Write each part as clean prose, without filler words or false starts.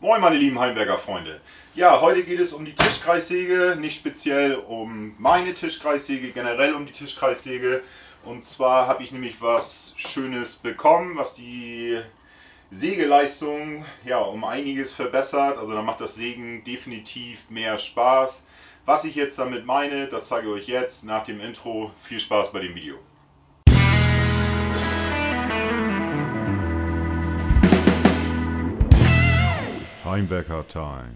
Moin meine lieben Heimwerker-Freunde. Ja, heute geht es um die Tischkreissäge, nicht speziell um meine Tischkreissäge, generell um die Tischkreissäge. Und zwar habe ich nämlich was Schönes bekommen, was die Sägeleistung ja um einiges verbessert. Also da macht das Sägen definitiv mehr Spaß. Was ich jetzt damit meine, das zeige ich euch jetzt nach dem Intro. Viel Spaß bei dem Video. Heimwerker Time.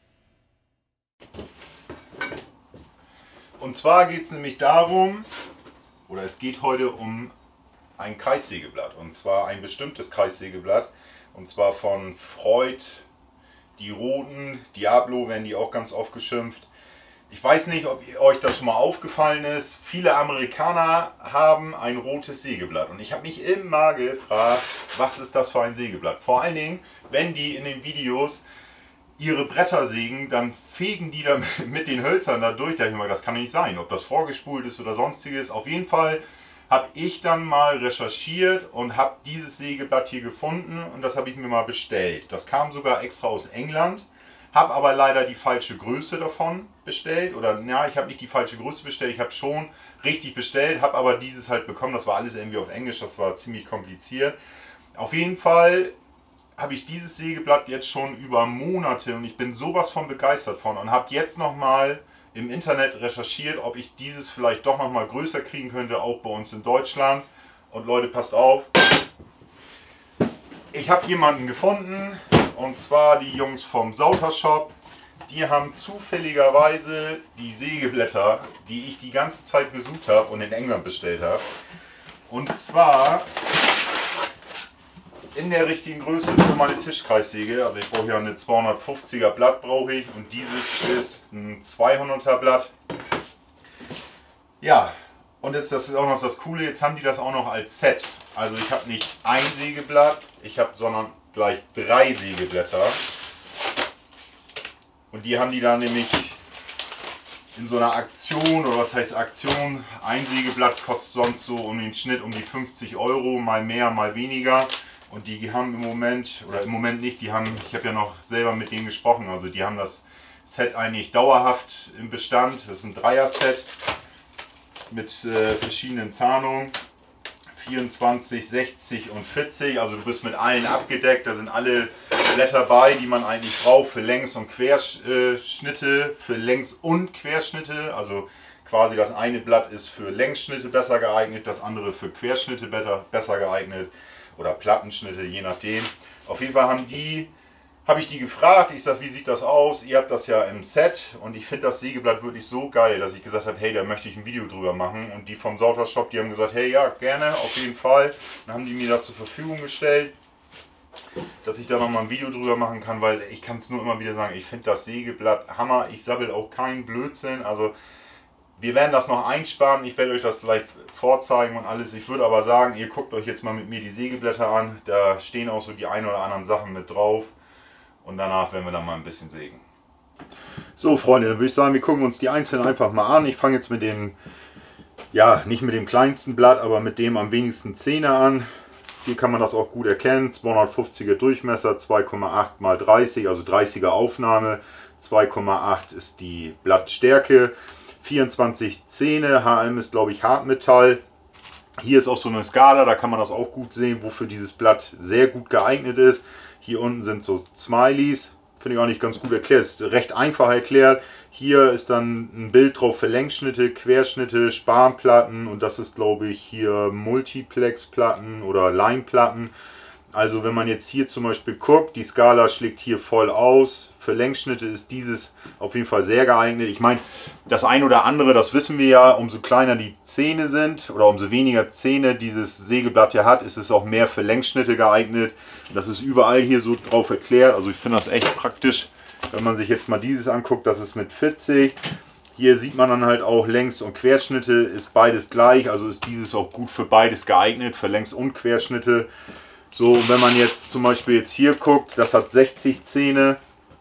Und zwar geht es nämlich darum, oder es geht heute um ein Kreissägeblatt. Und zwar ein bestimmtes Kreissägeblatt. Und zwar von Freud, die roten, Diablo werden die auch ganz oft geschimpft. Ich weiß nicht, ob euch das schon mal aufgefallen ist. Viele Amerikaner haben ein rotes Sägeblatt. Und ich habe mich immer gefragt, was ist das für ein Sägeblatt? Vor allen Dingen, wenn die in den Videos ihre Bretter sägen, dann fegen die da mit den Hölzern da durch. Da habe ich immer, das kann nicht sein, ob das vorgespult ist oder sonstiges. Auf jeden Fall habe ich dann mal recherchiert und habe dieses Sägeblatt hier gefunden und das habe ich mir mal bestellt. Das kam sogar extra aus England. Habe aber leider die falsche Größe davon bestellt. Oder ja, ich habe nicht die falsche Größe bestellt, ich habe schon richtig bestellt, habe aber dieses halt bekommen. Das war alles irgendwie auf Englisch, das war ziemlich kompliziert. Auf jeden Fall habe ich dieses Sägeblatt jetzt schon über Monate und ich bin sowas von begeistert von und habe jetzt nochmal im Internet recherchiert, ob ich dieses vielleicht doch nochmal größer kriegen könnte, auch bei uns in Deutschland. Und Leute, passt auf, ich habe jemanden gefunden. Und zwar die Jungs vom Sauter Shop. Die haben zufälligerweise die Sägeblätter, die ich die ganze Zeit gesucht habe und in England bestellt habe. Und zwar in der richtigen Größe für meine Tischkreissäge. Also ich brauche hier eine 250er Blatt brauche ich und dieses ist ein 200er Blatt. Ja, und jetzt, das ist auch noch das Coole, jetzt haben die das auch noch als Set. Also ich habe nicht ein Sägeblatt, sondern gleich 3 Sägeblätter. Und die haben die dann nämlich in so einer Aktion, oder was heißt Aktion, ein Sägeblatt kostet sonst so um den Schnitt um die 50 Euro, mal mehr, mal weniger. Und die haben im Moment, oder im Moment nicht, ich habe ja noch selber mit denen gesprochen, also die haben das Set eigentlich dauerhaft im Bestand. Das ist ein Dreier-Set mit verschiedenen Zahnungen. 24, 60 und 40, also du bist mit allen abgedeckt, da sind alle Blätter bei, die man eigentlich braucht für Längs- und Querschnitte, also quasi das eine Blatt ist für Längsschnitte besser geeignet, das andere für Querschnitte besser geeignet oder Plattenschnitte, je nachdem. Auf jeden Fall habe ich die gefragt, ich sage, wie sieht das aus? Ihr habt das ja im Set und ich finde das Sägeblatt wirklich so geil, dass ich gesagt habe, hey, da möchte ich ein Video drüber machen. Und die vom Sauter Shop, die haben gesagt, hey, ja, gerne, auf jeden Fall. Dann haben die mir das zur Verfügung gestellt, dass ich da nochmal ein Video drüber machen kann, weil ich kann es nur immer wieder sagen, ich finde das Sägeblatt Hammer, ich sabbel auch keinen Blödsinn, also wir werden das noch einsparen, ich werde euch das gleich vorzeigen und alles. Ich würde aber sagen, ihr guckt euch jetzt mal mit mir die Sägeblätter an, da stehen auch so die ein oder anderen Sachen mit drauf. Und danach werden wir dann mal ein bisschen sägen. So Freunde, dann würde ich sagen, wir gucken uns die einzelnen einfach mal an. Ich fange jetzt mit dem, ja, nicht mit dem kleinsten Blatt, aber mit dem am wenigsten Zähne an. Hier kann man das auch gut erkennen. 250er Durchmesser, 2,8 x 30, also 30er Aufnahme. 2,8 ist die Blattstärke. 24 Zähne, HM ist glaube ich Hartmetall. Hier ist auch so eine Skala, da kann man das auch gut sehen, wofür dieses Blatt sehr gut geeignet ist. Hier unten sind so Smileys, finde ich auch nicht ganz gut erklärt, ist recht einfach erklärt. Hier ist dann ein Bild drauf für Längsschnitte, Querschnitte, Spanplatten und das ist glaube ich hier Multiplex-Platten oder Line-Platten. Also wenn man jetzt hier zum Beispiel guckt, die Skala schlägt hier voll aus. Für Längsschnitte ist dieses auf jeden Fall sehr geeignet. Ich meine, das ein oder andere, das wissen wir ja, umso kleiner die Zähne sind oder umso weniger Zähne dieses Sägeblatt hier hat, ist es auch mehr für Längsschnitte geeignet. Das ist überall hier so drauf erklärt. Also ich finde das echt praktisch, wenn man sich jetzt mal dieses anguckt, das ist mit 40. Hier sieht man dann halt auch Längs- und Querschnitte, ist beides gleich. Also ist dieses auch gut für beides geeignet, für Längs- und Querschnitte. So, und wenn man jetzt zum Beispiel jetzt hier guckt, das hat 60 Zähne,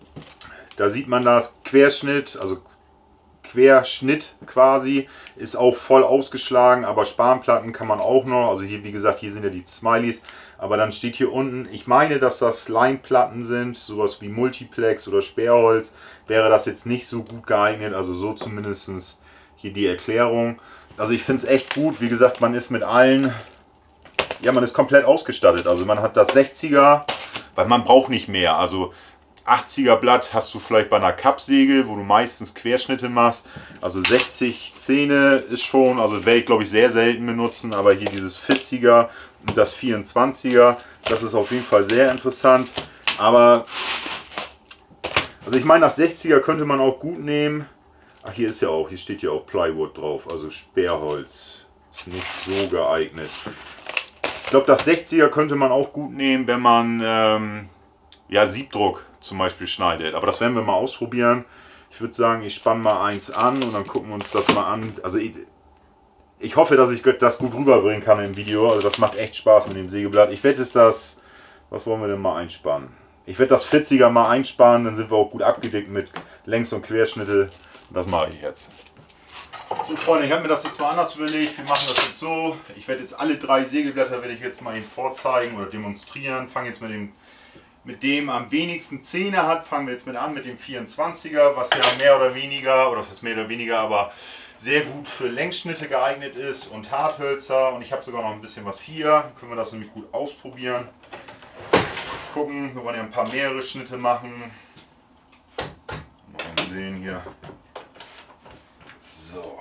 da sieht man das Querschnitt, also Querschnitt quasi, ist auch voll ausgeschlagen, aber Spanplatten kann man auch noch, also hier wie gesagt, hier sind ja die Smileys, Aber dann steht hier unten, ich meine, dass das Leinplatten sind, sowas wie Multiplex oder Sperrholz, wäre das jetzt nicht so gut geeignet, also so zumindest hier die Erklärung. Also ich finde es echt gut, wie gesagt, man ist mit allen, ja, man ist komplett ausgestattet. Also man hat das 60er, weil man braucht nicht mehr, also 80er Blatt hast du vielleicht bei einer Kappsäge, wo du meistens Querschnitte machst. Also 60 Zähne ist schon, also werde ich glaube ich sehr selten benutzen, aber hier dieses 40er und das 24er, das ist auf jeden Fall sehr interessant. Aber, also ich meine, das 60er könnte man auch gut nehmen. Ach, hier ist ja auch, hier steht ja auch Plywood drauf, also Sperrholz. Ist nicht so geeignet. Ich glaube, das 60er könnte man auch gut nehmen, wenn man ja, Siebdruck zum Beispiel schneidet. Aber das werden wir mal ausprobieren. Ich würde sagen, ich spanne mal eins an und dann gucken wir uns das mal an. Also ich hoffe, dass ich das gut rüberbringen kann im Video. Also das macht echt Spaß mit dem Sägeblatt. Ich werde das, was wollen wir denn mal einspannen? Ich werde das 40er mal einspannen, dann sind wir auch gut abgedeckt mit Längs- und Querschnitte. Das mache ich jetzt. So Freunde, ich habe mir das jetzt mal anders überlegt. Wir machen das jetzt so. Ich werde jetzt alle 3 Sägeblätter werde ich jetzt mal Ihnen vorzeigen oder demonstrieren. Fange jetzt mit dem am wenigsten Zähne hat, fangen wir jetzt mit an, mit dem 24er, was ja mehr oder weniger, oder fast mehr oder weniger, aber sehr gut für Längsschnitte geeignet ist und Harthölzer. Und ich habe sogar noch ein bisschen was hier, dann können wir das nämlich gut ausprobieren. Gucken, wir wollen ja ein paar mehrere Schnitte machen. Mal sehen hier. So.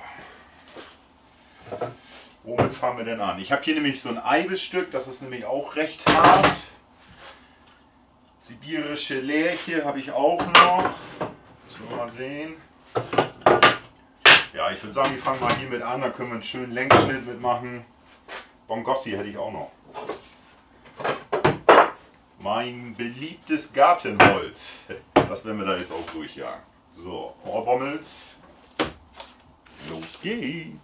Womit fangen wir denn an? Ich habe hier nämlich so ein Eibestück, das ist nämlich auch recht hart. Sibirische Lärche habe ich auch noch. Müssen wir mal sehen. Ja, ich würde sagen, wir fangen mal hier mit an. Da können wir einen schönen Längsschnitt mitmachen. Bongossi hätte ich auch noch. Mein beliebtes Gartenholz. Das werden wir da jetzt auch durchjagen. So, Ohrbommels. Los geht's.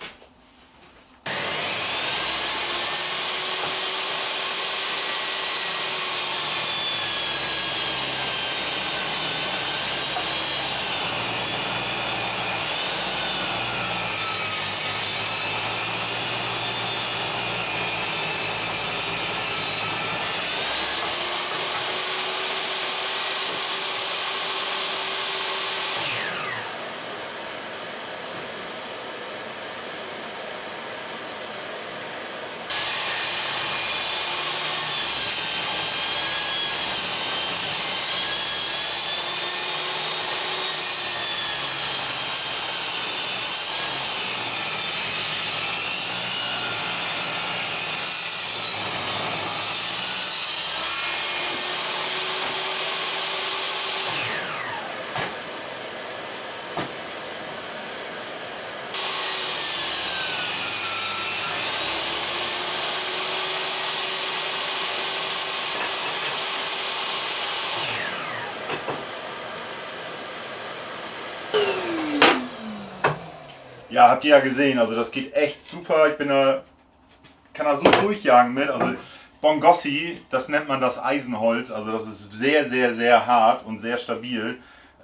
Ja, habt ihr ja gesehen, also das geht echt super. Ich kann da so durchjagen mit. Also Bongossi, das nennt man das Eisenholz. Also das ist sehr, sehr, sehr hart und sehr stabil.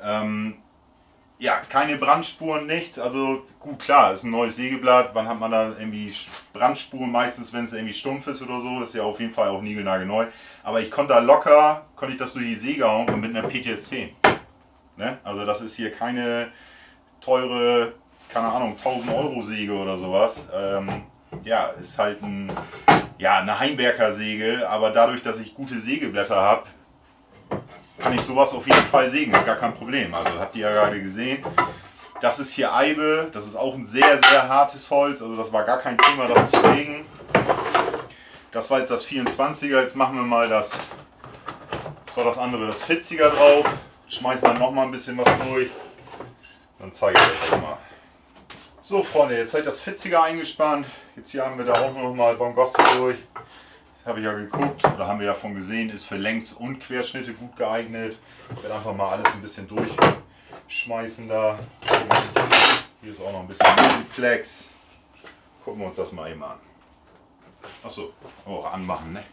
Ja, keine Brandspuren, nichts. Also gut, klar, ist ein neues Sägeblatt. Wann hat man da irgendwie Brandspuren? Meistens, wenn es irgendwie stumpf ist oder so. Das ist ja auf jeden Fall auch niegelnagelneu. Aber ich konnte da locker, konnte ich das durch die Säge hauen und mit einer PTS10. Ne? Also das ist hier keine teure, keine Ahnung, 1000 Euro Säge oder sowas. Ja, ist halt eine Heimwerkersäge, aber dadurch, dass ich gute Sägeblätter habe, kann ich sowas auf jeden Fall sägen, ist gar kein Problem. Also habt ihr ja gerade gesehen. Das ist hier Eibe, das ist auch ein sehr, sehr hartes Holz, also das war gar kein Thema, das zu sägen. Das war jetzt das 24er, jetzt machen wir mal das war das andere, das 40er drauf. Schmeißen dann nochmal ein bisschen was durch. Dann zeige ich euch das mal. So Freunde, jetzt habe ich das 40er eingespannt. Jetzt hier haben wir da auch noch mal Bongossi durch. Habe ich ja geguckt, oder haben wir ja von gesehen, ist für Längs- und Querschnitte gut geeignet. Ich werde einfach mal alles ein bisschen durchschmeißen da. Hier ist auch noch ein bisschen Multiplex. Gucken wir uns das mal eben an. Achso, oh, anmachen, ne?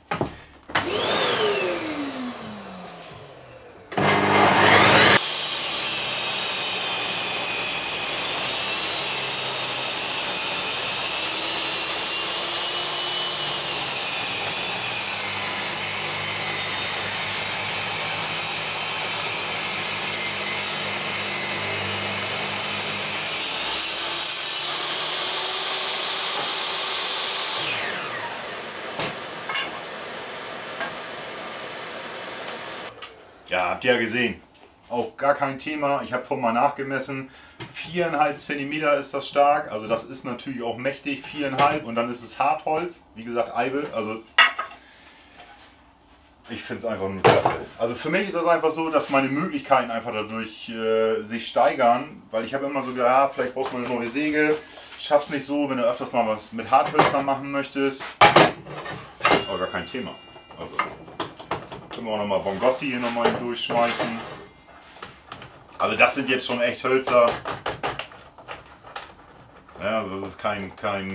Ja, habt ihr ja gesehen. Auch gar kein Thema. Ich habe vorhin mal nachgemessen. 4,5 cm ist das stark. Also das ist natürlich auch mächtig. 4,5 und dann ist es Hartholz. Wie gesagt, Eibe. Also ich finde es einfach nur klasse. Also für mich ist das einfach so, dass meine Möglichkeiten einfach dadurch sich steigern. Weil ich habe immer so gedacht, ja, vielleicht brauchst du eine neue Säge. Schaff's nicht so, wenn du öfters mal was mit Harthölzern machen möchtest. Aber gar kein Thema. Also können wir auch nochmal Bongossi hier nochmal durchschmeißen. Also das sind jetzt schon echt Hölzer. Ja, also das ist kein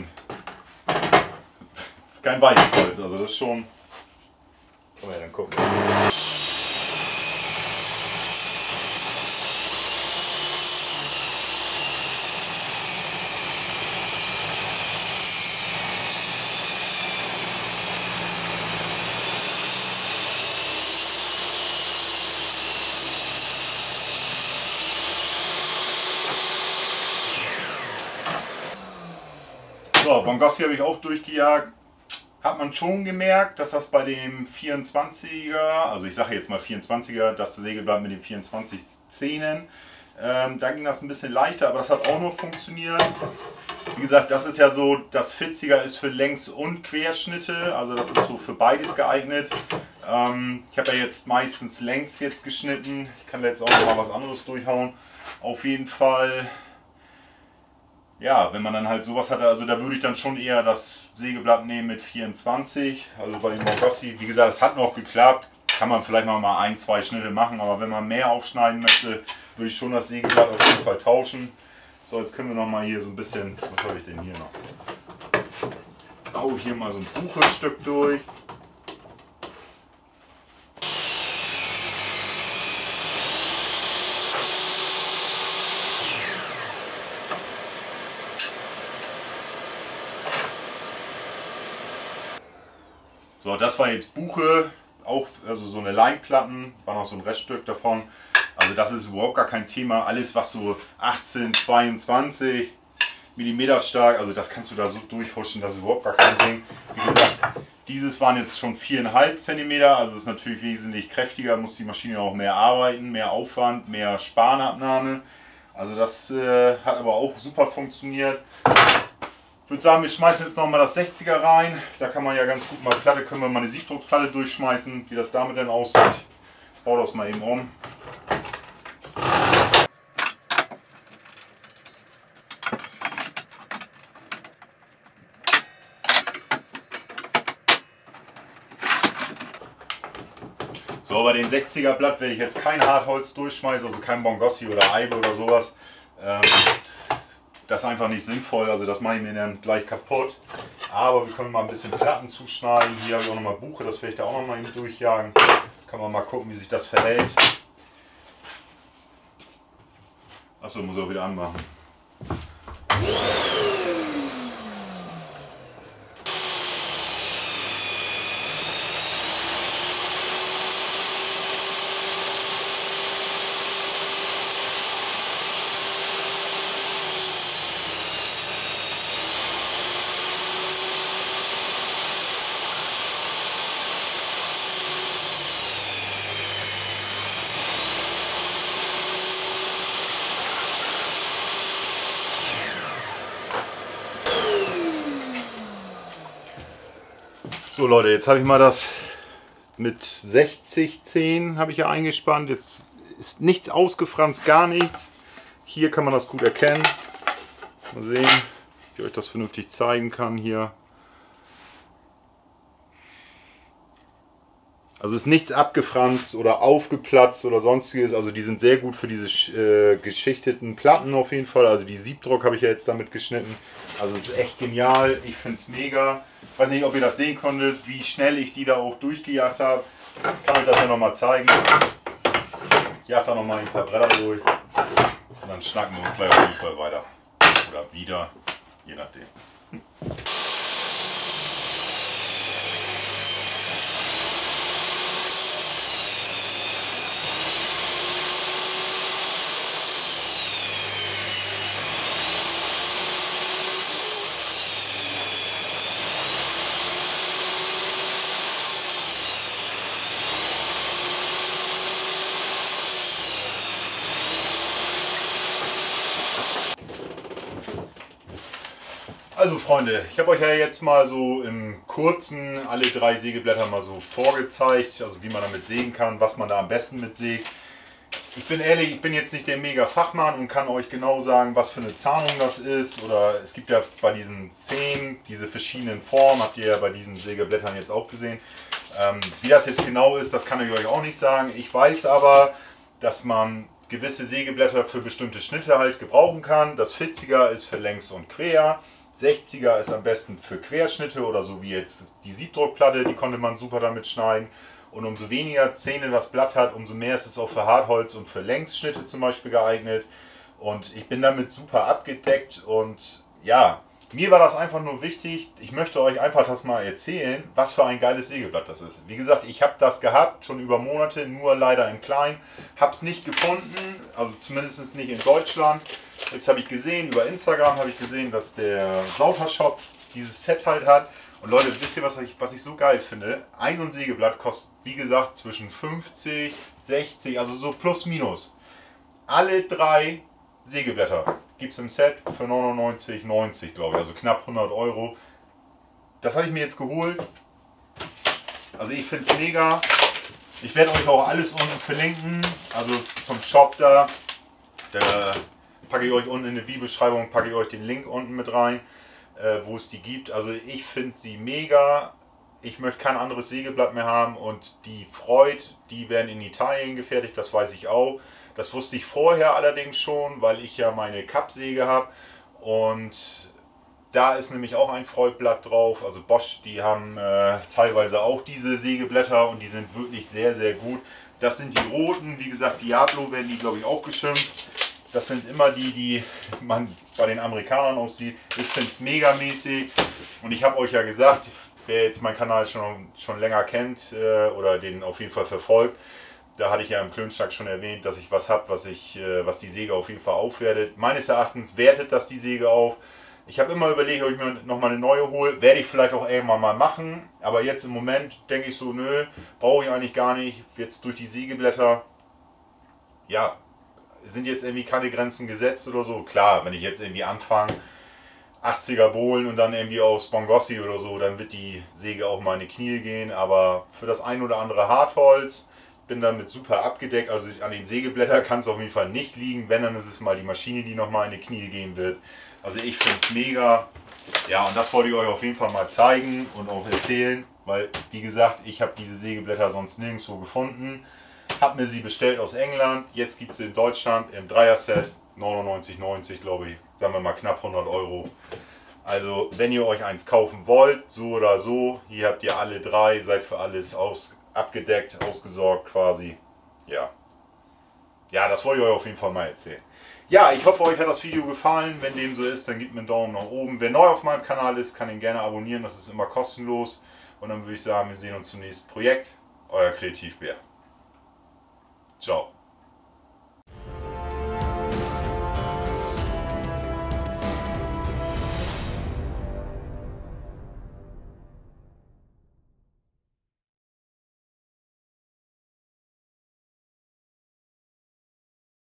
weiches Holz. Also das ist schon. Oh ja, dann gucken wir. So, Bongossi habe ich auch durchgejagt. Hat man schon gemerkt, dass das bei dem 24er, also ich sage jetzt mal 24er, das Sägeblatt mit den 24 Zähnen, da ging das ein bisschen leichter, aber das hat auch noch funktioniert. Wie gesagt, das ist ja so, das 40er ist für Längs- und Querschnitte, also das ist so für beides geeignet. Ich habe ja jetzt meistens längs jetzt geschnitten, ich kann jetzt auch noch mal was anderes durchhauen. Auf jeden Fall. Ja, wenn man dann halt sowas hat, also da würde ich dann schon eher das Sägeblatt nehmen mit 24, also bei dem Bongossi. Wie gesagt, es hat noch geklappt, kann man vielleicht noch mal 1, 2 Schnitte machen, aber wenn man mehr aufschneiden möchte, würde ich schon das Sägeblatt auf jeden Fall tauschen. So, jetzt können wir noch mal hier so ein bisschen, was habe ich denn hier noch? Hau hier mal so ein Buchenstück durch. So, das war jetzt Buche, auch also so eine Leinplatten, war noch so ein Reststück davon. Also das ist überhaupt gar kein Thema. Alles was so 18, 22 mm stark, also das kannst du da so durchhuschen, das ist überhaupt gar kein Ding. Wie gesagt, dieses waren jetzt schon 4,5 cm, also ist natürlich wesentlich kräftiger, muss die Maschine auch mehr arbeiten, mehr Aufwand, mehr Spanabnahme. Also das hat aber auch super funktioniert. Ich würde sagen, wir schmeißen jetzt noch mal das 60er rein. Da kann man ja ganz gut mal Platte, können wir mal eine Siebdruckplatte durchschmeißen, wie das damit denn aussieht. Ich baue das mal eben um. So, bei dem 60er Blatt werde ich jetzt kein Hartholz durchschmeißen, also kein Bongossi oder Eibe oder sowas. Das ist einfach nicht sinnvoll, also das mache ich mir dann gleich kaputt. Aber wir können mal ein bisschen Platten zuschneiden. Hier habe ich auch noch mal Buche, das werde ich da auch noch mal eben durchjagen. Kann man mal gucken, wie sich das verhält. Achso, muss ich auch wieder anmachen. So Leute, jetzt habe ich mal das mit 60/10 habe ich ja eingespannt. Jetzt ist nichts ausgefranst, gar nichts. Hier kann man das gut erkennen. Mal sehen, wie ich euch das vernünftig zeigen kann hier. Also ist nichts abgefranst oder aufgeplatzt oder sonstiges. Also die sind sehr gut für diese geschichteten Platten auf jeden Fall. Also die Siebdruck habe ich ja jetzt damit geschnitten. Also es ist echt genial. Ich finde es mega. Ich weiß nicht, ob ihr das sehen konntet, wie schnell ich die da auch durchgejagt habe. Ich kann euch das ja nochmal zeigen. Ich jag da nochmal ein paar Bretter durch. Und dann schnacken wir uns gleich auf jeden Fall weiter. Oder wieder, je nachdem. Also Freunde, ich habe euch ja jetzt mal so im Kurzen alle 3 Sägeblätter mal so vorgezeigt, also wie man damit sägen kann, was man da am besten mit sägt. Ich bin ehrlich, ich bin jetzt nicht der Mega-Fachmann und kann euch genau sagen, was für eine Zahnung das ist. Oder es gibt ja bei diesen Zähnen diese verschiedenen Formen, habt ihr ja bei diesen Sägeblättern jetzt auch gesehen. Wie das jetzt genau ist, das kann ich euch auch nicht sagen. Ich weiß aber, dass man gewisse Sägeblätter für bestimmte Schnitte halt gebrauchen kann. Das 40er ist für längs und quer. 60er ist am besten für Querschnitte oder so wie jetzt die Siebdruckplatte, die konnte man super damit schneiden. Und umso weniger Zähne das Blatt hat, umso mehr ist es auch für Hartholz und für Längsschnitte zum Beispiel geeignet. Und ich bin damit super abgedeckt und ja, mir war das einfach nur wichtig. Ich möchte euch einfach das mal erzählen, was für ein geiles Sägeblatt das ist. Wie gesagt, ich habe das gehabt, schon über Monate, nur leider in klein. Habe es nicht gefunden, also zumindest nicht in Deutschland. Jetzt habe ich gesehen, über Instagram habe ich gesehen, dass der Sauter-Shop dieses Set halt hat. Und Leute, wisst ihr, was ich so geil finde? Ein so ein Sägeblatt kostet, wie gesagt, zwischen 50, 60, also so plus minus. Alle 3 Sägeblätter gibt es im Set für 99,90 glaube ich, also knapp 100 Euro. Das habe ich mir jetzt geholt. Also ich finde es mega. Ich werde euch auch alles unten verlinken, also zum Shop da. Da packe ich euch unten in die Videobeschreibung, packe ich euch den Link unten mit rein, wo es die gibt. Also ich finde sie mega. Ich möchte kein anderes Sägeblatt mehr haben und die Freud, die werden in Italien gefertigt, das weiß ich auch. Das wusste ich vorher allerdings schon, weil ich ja meine Kappsäge habe und da ist nämlich auch ein Freud-Blatt drauf. Also Bosch, die haben teilweise auch diese Sägeblätter und die sind wirklich sehr, sehr gut. Das sind die roten, wie gesagt Diablo werden die glaube ich auch geschimpft. Das sind immer die man bei den Amerikanern aussieht. Ich finde es megamäßig und ich habe euch ja gesagt, wer jetzt meinen Kanal schon länger kennt oder den auf jeden Fall verfolgt, da hatte ich ja im Klönschnack schon erwähnt, dass ich was habe, was die Säge auf jeden Fall aufwertet. Meines Erachtens wertet das die Säge auf. Ich habe immer überlegt, ob ich mir nochmal eine neue hole. Werde ich vielleicht auch irgendwann mal machen. Aber jetzt im Moment denke ich so, nö, brauche ich eigentlich gar nicht. Jetzt durch die Sägeblätter, ja, sind jetzt irgendwie keine Grenzen gesetzt oder so. Klar, wenn ich jetzt irgendwie anfange, 80er Bohlen und dann irgendwie aus Bongossi oder so, dann wird die Säge auch mal in die Knie gehen. Aber für das ein oder andere Hartholz bin damit super abgedeckt. Also an den Sägeblättern kann es auf jeden Fall nicht liegen. Wenn, dann ist es mal die Maschine, die nochmal in die Knie gehen wird. Also ich finde es mega. Ja, und das wollte ich euch auf jeden Fall mal zeigen und auch erzählen. Weil, wie gesagt, ich habe diese Sägeblätter sonst nirgendwo gefunden. Habe mir sie bestellt aus England. Jetzt gibt es sie in Deutschland im Dreier-Set. 99,90 glaube ich. Sagen wir mal knapp 100 Euro. Also wenn ihr euch eins kaufen wollt, so oder so, hier habt ihr alle 3, seid für alles abgedeckt, ausgesorgt quasi. Ja. Ja, das wollte ich euch auf jeden Fall mal erzählen. Ja, ich hoffe, euch hat das Video gefallen. Wenn dem so ist, dann gebt mir einen Daumen nach oben. Wer neu auf meinem Kanal ist, kann ihn gerne abonnieren. Das ist immer kostenlos. Und dann würde ich sagen, wir sehen uns zum nächsten Projekt. Euer Kreativbär. Ciao.